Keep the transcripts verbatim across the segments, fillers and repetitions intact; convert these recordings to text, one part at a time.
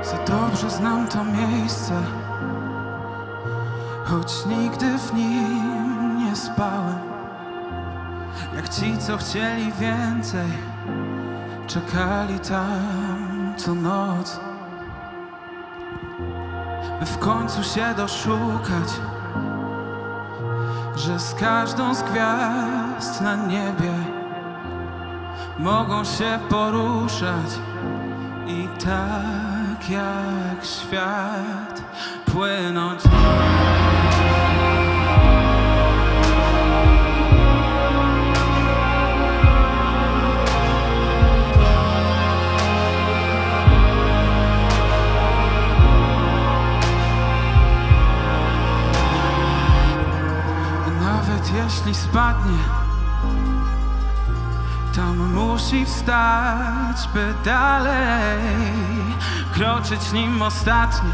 Za dobrze znam to miejsce, choć nigdy w nim nie spałem. Jak ci, co chcieli więcej, czekali tam co noc, by w końcu się doszukać, że z każdą z gwiazd na niebie mogą się poruszać i tak jak świat płynąć. Nawet jeśli spadnie, tam musi wstać, by dalej kroczyć nim ostatnie.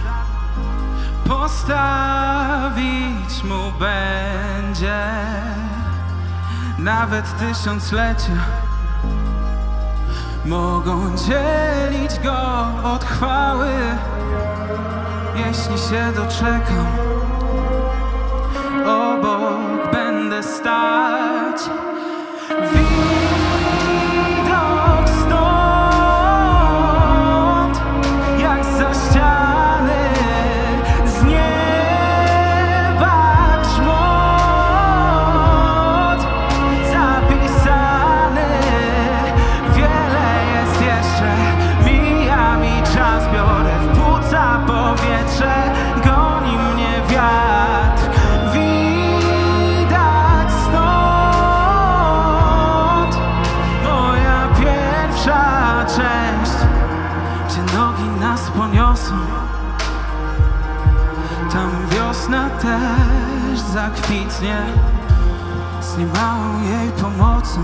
Postawić mu będzie nawet tysiąclecia. Mogą dzielić go od chwały, jeśli się doczekam. Obok będę stać. Widok stąd, jak za ściany, z nieba grzmot zapisany. Wiele jest jeszcze, mija mi czas, biorę w płuca powietrze, goni mnie wiatr. Poniosą, tam wiosna też zakwitnie. Z niemałą jej pomocą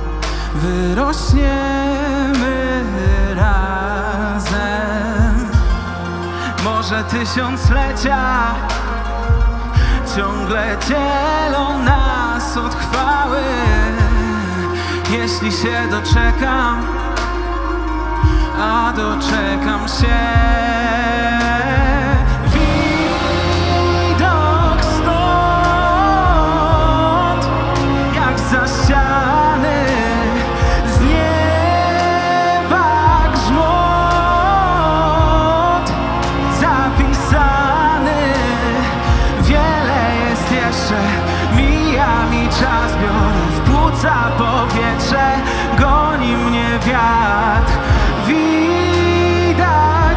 wyrośniemy razem. Może tysiąclecia ciągle dzielą nas od chwały, jeśli się doczekam, a doczekam się. Widok stąd, jak za ściany, z nieba grzmot zapisany. Wiele jest jeszcze, mija mi czas, biorę w płuca powietrze, goni mnie wiatr. Widać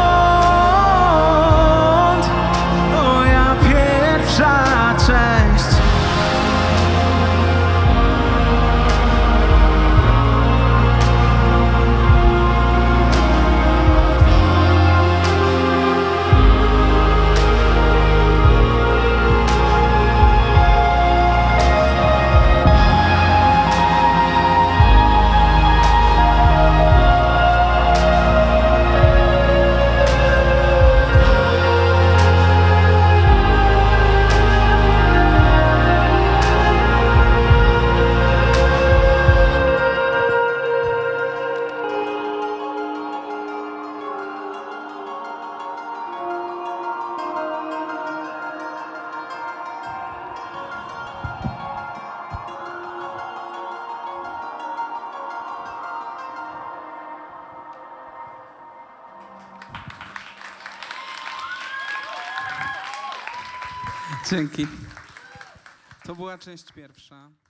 stąd moja pierwsza część. Dzięki. To była część pierwsza.